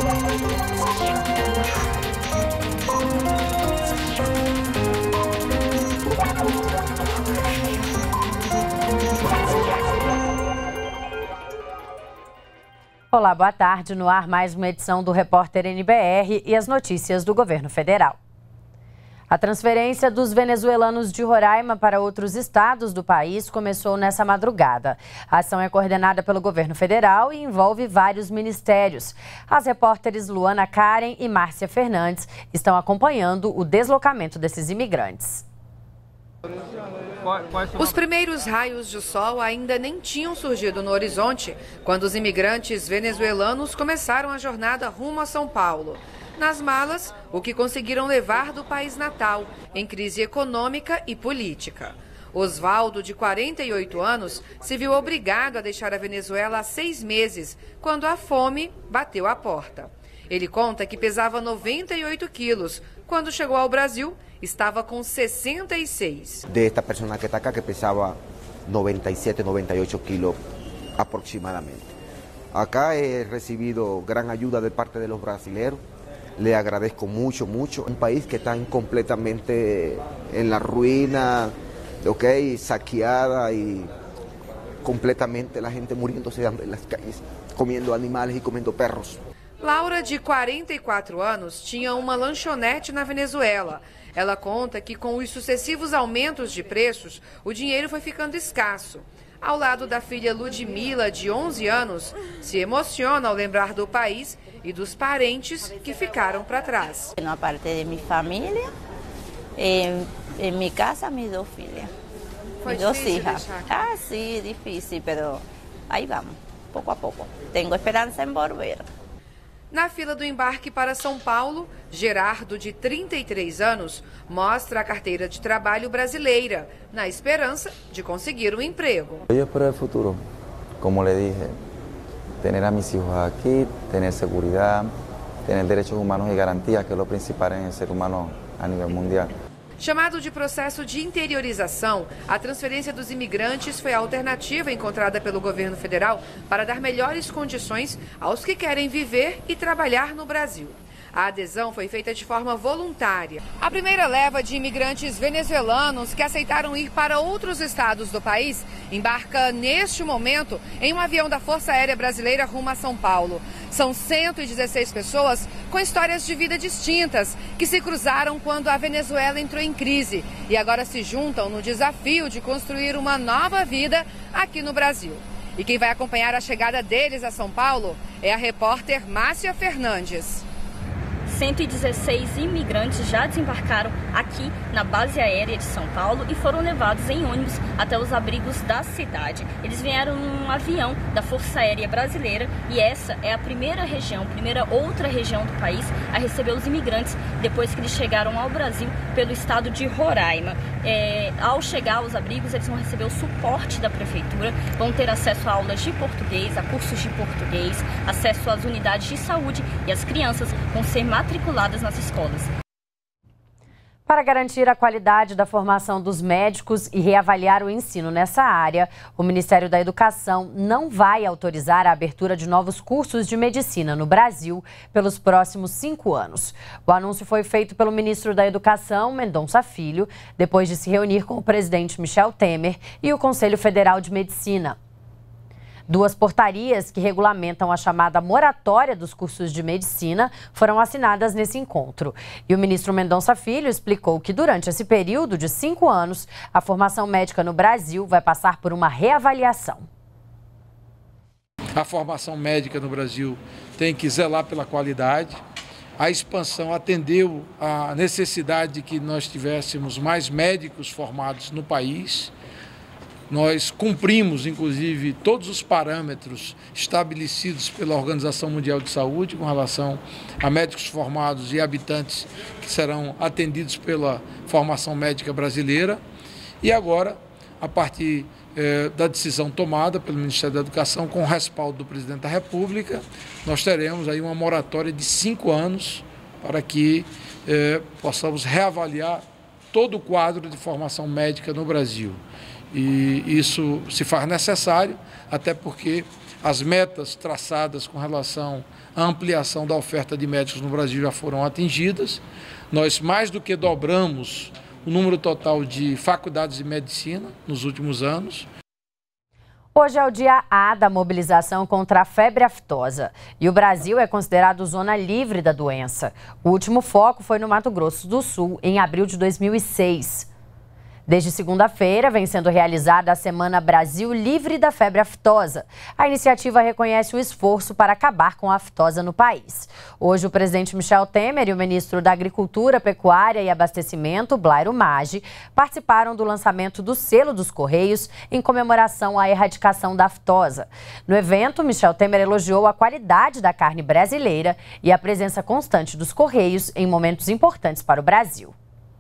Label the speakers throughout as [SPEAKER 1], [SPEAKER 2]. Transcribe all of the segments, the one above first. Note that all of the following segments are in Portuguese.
[SPEAKER 1] Olá, boa tarde. No ar, mais uma edição do Repórter NBR e as notícias do governo federal. A transferência dos venezuelanos de Roraima para outros estados do país começou nessa madrugada. A ação é coordenada pelo governo federal e envolve vários ministérios. As repórteres Luana Karen e Márcia Fernandes estão acompanhando o deslocamento desses imigrantes.
[SPEAKER 2] Os primeiros raios de sol ainda nem tinham surgido no horizonte quando os imigrantes venezuelanos começaram a jornada rumo a São Paulo. Nas malas, o que conseguiram levar do país natal, em crise econômica e política. Osvaldo, de 48 anos, se viu obrigado a deixar a Venezuela há 6 meses, quando a fome bateu à porta. Ele conta que pesava 98 quilos. Quando chegou ao Brasil, estava com 66.
[SPEAKER 3] De esta persona que está acá, que pesaba 97, 98 kilos aproximadamente. Acá he recibido gran ayuda de parte de los brasileños. Le agradezco mucho, mucho. Un país que está completamente en la ruina, okay, saqueada y completamente la gente muriéndose de hambre en las calles, comiendo animales y comiendo perros.
[SPEAKER 2] Laura, de 44 anos, tinha uma lanchonete na Venezuela. Ela conta que com os sucessivos aumentos de preços, o dinheiro foi ficando escasso. Ao lado da filha Ludmila, de 11 anos, se emociona ao lembrar do país e dos parentes que ficaram para trás.
[SPEAKER 4] Na parte de minha família, em minha casa, minhas 2 filhas.
[SPEAKER 2] Foi
[SPEAKER 4] minhas 2
[SPEAKER 2] difícil
[SPEAKER 4] hijas.
[SPEAKER 2] deixar aqui?
[SPEAKER 4] Ah, sim, difícil, mas aí vamos, pouco a pouco. Tenho esperança em volver.
[SPEAKER 2] Na fila do embarque para São Paulo, Gerardo, de 33 anos, mostra a carteira de trabalho brasileira, na esperança de conseguir um emprego.
[SPEAKER 5] Eu espero o futuro, como le dije, ter a mis hijos aqui, ter segurança, ter direitos humanos e garantias, que é o principal em ser humano a nível mundial.
[SPEAKER 2] Chamado de processo de interiorização, a transferência dos imigrantes foi a alternativa encontrada pelo governo federal para dar melhores condições aos que querem viver e trabalhar no Brasil. A adesão foi feita de forma voluntária. A primeira leva de imigrantes venezuelanos que aceitaram ir para outros estados do país embarca neste momento em um avião da Força Aérea Brasileira rumo a São Paulo. São 116 pessoas com histórias de vida distintas que se cruzaram quando a Venezuela entrou em crise e agora se juntam no desafio de construir uma nova vida aqui no Brasil. E quem vai acompanhar a chegada deles a São Paulo é a repórter Márcia Fernandes.
[SPEAKER 6] 116 imigrantes já desembarcaram aqui na base aérea de São Paulo e foram levados em ônibus até os abrigos da cidade. Eles vieram num avião da Força Aérea Brasileira e essa é a primeira outra região do país a receber os imigrantes depois que eles chegaram ao Brasil pelo estado de Roraima. Ao chegar aos abrigos, eles vão receber o suporte da prefeitura, vão ter acesso a aulas de português, a cursos de português, acesso às unidades de saúde e as crianças vão ser matriculadas nas escolas.
[SPEAKER 1] Para garantir a qualidade da formação dos médicos e reavaliar o ensino nessa área, o Ministério da Educação não vai autorizar a abertura de novos cursos de medicina no Brasil pelos próximos 5 anos. O anúncio foi feito pelo ministro da Educação, Mendonça Filho, depois de se reunir com o presidente Michel Temer e o Conselho Federal de Medicina. 2 portarias que regulamentam a chamada moratória dos cursos de medicina foram assinadas nesse encontro. E o ministro Mendonça Filho explicou que durante esse período de 5 anos, a formação médica no Brasil vai passar por uma reavaliação.
[SPEAKER 7] A formação médica no Brasil tem que zelar pela qualidade. A expansão atendeu à necessidade de que nós tivéssemos mais médicos formados no país. Nós cumprimos, inclusive, todos os parâmetros estabelecidos pela Organização Mundial de Saúde com relação a médicos formados e habitantes que serão atendidos pela formação médica brasileira. E agora, a partir da decisão tomada pelo Ministério da Educação, com o respaldo do Presidente da República, nós teremos aí uma moratória de 5 anos para que possamos reavaliar todo o quadro de formação médica no Brasil. E isso se faz necessário, até porque as metas traçadas com relação à ampliação da oferta de médicos no Brasil já foram atingidas. Nós mais do que dobramos o número total de faculdades de medicina nos últimos anos.
[SPEAKER 1] Hoje é o dia A da mobilização contra a febre aftosa e o Brasil é considerado zona livre da doença. O último foco foi no Mato Grosso do Sul, em abril de 2006. Desde segunda-feira, vem sendo realizada a Semana Brasil Livre da Febre Aftosa. A iniciativa reconhece o esforço para acabar com a aftosa no país. Hoje, o presidente Michel Temer e o ministro da Agricultura, Pecuária e Abastecimento, Blairo Maggi, participaram do lançamento do selo dos Correios em comemoração à erradicação da aftosa. No evento, Michel Temer elogiou a qualidade da carne brasileira e a presença constante dos Correios em momentos importantes para o Brasil.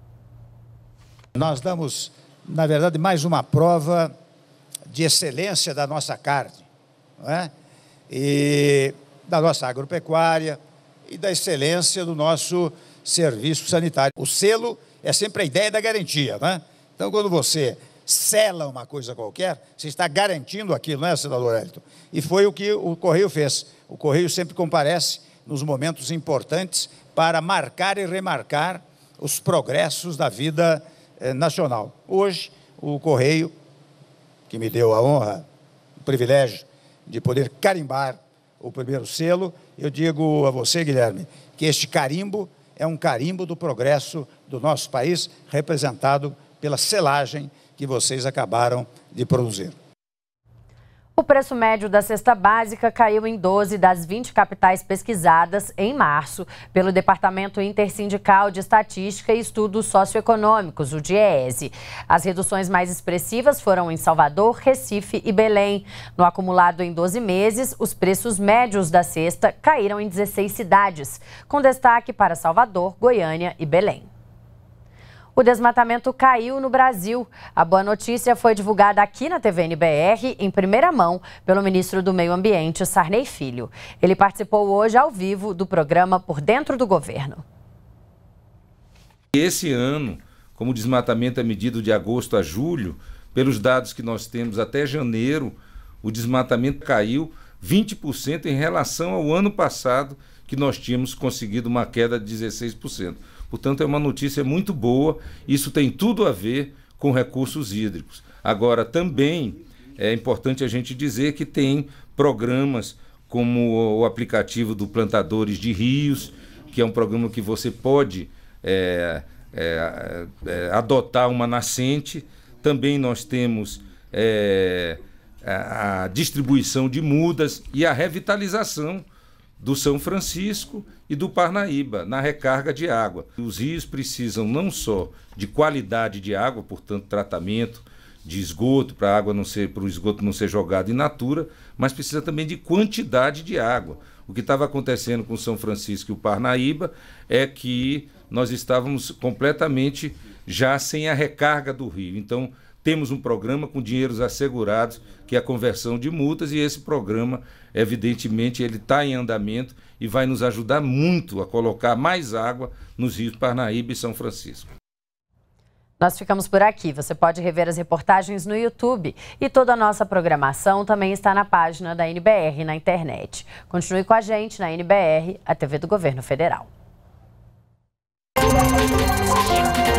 [SPEAKER 8] Nós damos, na verdade, mais uma prova de excelência da nossa carne, não é? E da nossa agropecuária e da excelência do nosso serviço sanitário. O selo é sempre a ideia da garantia, né? Então, quando você sela uma coisa qualquer, você está garantindo aquilo, não é, senador Elton? E foi o que o Correio fez. O Correio sempre comparece nos momentos importantes para marcar e remarcar os progressos da vida nacional. Hoje, o Correio, que me deu a honra, o privilégio de poder carimbar o primeiro selo, eu digo a você, Guilherme, que este carimbo é um carimbo do progresso do nosso país, representado pela selagem que vocês acabaram de produzir.
[SPEAKER 1] O preço médio da cesta básica caiu em 12 das 20 capitais pesquisadas em março pelo Departamento Intersindical de Estatística e Estudos Socioeconômicos, o DIEESE. As reduções mais expressivas foram em Salvador, Recife e Belém. No acumulado em 12 meses, os preços médios da cesta caíram em 16 cidades, com destaque para Salvador, Goiânia e Belém. O desmatamento caiu no Brasil. A boa notícia foi divulgada aqui na TV NBR, em primeira mão, pelo ministro do Meio Ambiente, Sarney Filho. Ele participou hoje ao vivo do programa Por Dentro do Governo.
[SPEAKER 9] Esse ano, como o desmatamento é medido de agosto a julho, pelos dados que nós temos até janeiro, o desmatamento caiu 20% em relação ao ano passado, que nós tínhamos conseguido uma queda de 16%. Portanto, é uma notícia muito boa, isso tem tudo a ver com recursos hídricos. Agora, também é importante a gente dizer que tem programas como o aplicativo do Plantadores de Rios, que é um programa que você pode adotar uma nascente. Também nós temos a distribuição de mudas e a revitalização do São Francisco e do Parnaíba, na recarga de água. Os rios precisam não só de qualidade de água, portanto, tratamento de esgoto, para o esgoto não ser jogado in natura, mas precisa também de quantidade de água. O que estava acontecendo com o São Francisco e o Parnaíba é que nós estávamos completamente já sem a recarga do rio. Então, temos um programa com dinheiros assegurados, que é a conversão de multas, e esse programa, evidentemente, ele está em andamento e vai nos ajudar muito a colocar mais água nos rios Parnaíba e São Francisco.
[SPEAKER 1] Nós ficamos por aqui. Você pode rever as reportagens no YouTube e toda a nossa programação também está na página da NBR na internet. Continue com a gente na NBR, a TV do Governo Federal.